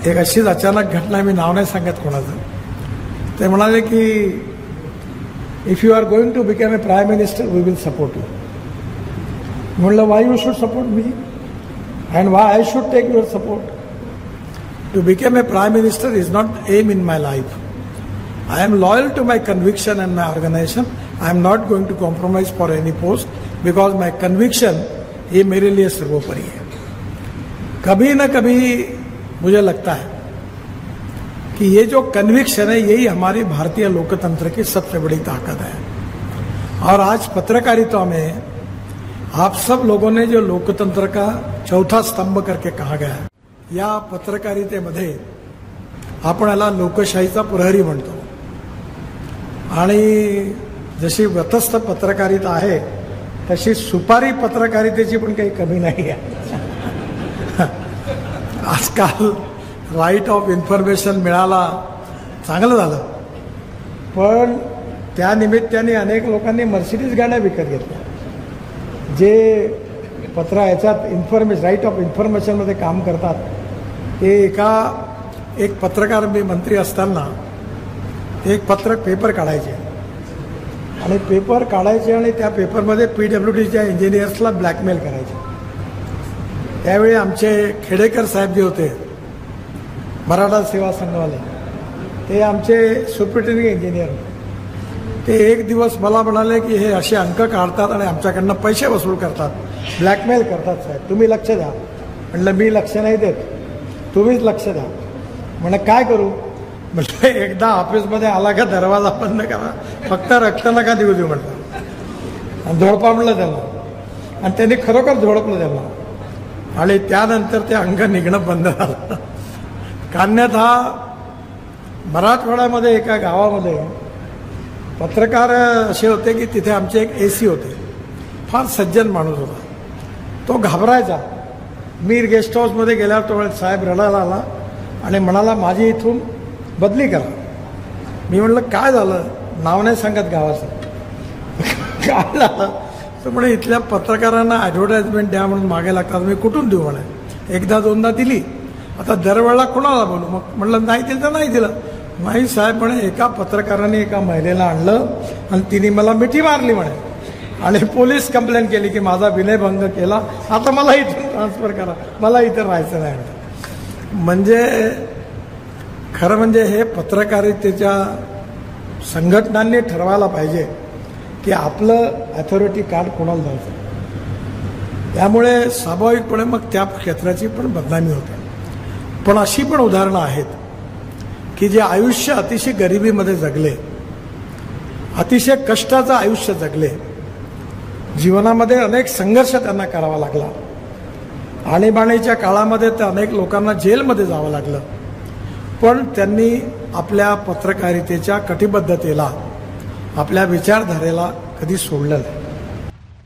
एक अशीच अचानक घटना, मी नाव नाही सांगत कोणाचं, ते म्हणाले की if you are going to become a prime minister we will support you. म्हणलं why you should support me and why I should take your support. To become a prime minister is not aim in my life. I am loyal to my conviction and my organization. I am not going to compromise for any post because my conviction ये मेरे लिए सर्वोपरि है. कभी न कभी मुझे लगता है कि ये जो कन्विक्शन है यही हमारी भारतीय लोकतंत्र की सबसे बड़ी ताकत है. और आज पत्रकारिता में आप सब लोगों ने जो लोकतंत्र का चौथा स्तंभ करके कहा गया है, या पत्रकारितेमध्ये आपण याला लोकशाहीचा प्रहरी म्हणतो. आणि जशी व्रतस्थ पत्रकारिता आहे तशी सुपारी पत्रकारितेची पण काही कमी नाही आहे. आजकाल राईट ऑफ इन्फॉर्मेशन मिळाला, चांगलं झालं, पण त्या निमित्ताने अनेक लोकांनी मर्सिडीज गाड्या विकत घेतल्या. जे याच्यात इन्फॉर्मेशन, राईट ऑफ इन्फॉर्मेशनमध्ये काम करतात ते एक पत्रकार, मी मंत्री असताना एक पेपर काढायचे आणि पेपर काढायचे आणि त्या पेपरमध्ये PWDच्या इंजिनियर्सला ब्लॅकमेल करायचे. त्यावेळी आमचे खेडेकर साहेब जे होते मराठा सेवा संघवाले, ते आमचे सुप्रिटेंडिंग इंजिनियर, ते एक दिवस मला म्हणाले की हे असे अंक काढतात आणि आमच्याकडनं पैसे वसूल करतात, ब्लॅकमेल करतात साहेब, तुम्ही लक्ष द्या. म्हटलं मी लक्ष नाही देत, तुम्हीच लक्ष द्या. म्हणे काय करू? म्हटलं एकदा ऑफिसमध्ये आला का दरवाजा बंद करा, फक्त रक्त नका देऊ देऊ म्हटलं. आणि झोडपा म्हटलं त्याला, आणि त्यांनी खरोखर झोडपलं त्याला आणि त्यानंतर ते अंग निघणं बंद झालं. कान्यात हा मराठवाड्यामध्ये एका गावामध्ये पत्रकार असे होते की तिथे आमचे एक AC होते, फार सज्जन माणूस होता. तो घाबरायचा. मी गेस्ट हाऊसमध्ये गेल्यावर तो साहेब रडायला आला आणि म्हणाला माझी इथून बदली करा. मी म्हटलं काय झालं? नाव नाही सांगत गावाचं. काय झालं तर म्हणे इथल्या पत्रकारांना ॲडव्हर्टाइजमेंट द्या म्हणून मागे लागतात. मी कुठून देऊ म्हणे, एकदा दोनदा दिली, आता दरवेळेला कोणाला बोलू? मग म्हटलं नाही दिलं तर नाही दिलं. नाही साहेब म्हणे एका पत्रकाराने एका महिलेला आणलं आणि तिने मला मिठी मारली म्हणे आणि पोलीस कंप्लेंट केली की माझा विनयभंग केला, आता मला इथून ट्रान्सफर करा, मला इथं राहायचं नाही. म्हणजे खरं म्हणजे हे पत्रकारितेच्या संघटनांनी ठरवायला पाहिजे की आपलं अथॉरिटी कार्ड कोणाला द्यायचं. त्यामुळे स्वाभाविकपणे मग त्या क्षेत्राची पण बदनामी होते. पण अशी पण उदाहरणं आहेत की जे आयुष्य अतिशय गरिबीमध्ये जगले, अतिशय कष्टाचं आयुष्य जगले, जीवनामध्ये अनेक संघर्ष त्यांना करावा लागला, आणीबाणीच्या काळामध्ये तर अनेक लोकांना जेलमध्ये जावं लागलं, पण त्यांनी आपल्या पत्रकारितेच्या कटिबद्धतेला, आपल्या विचारधारेला कधी सोडलं नाही.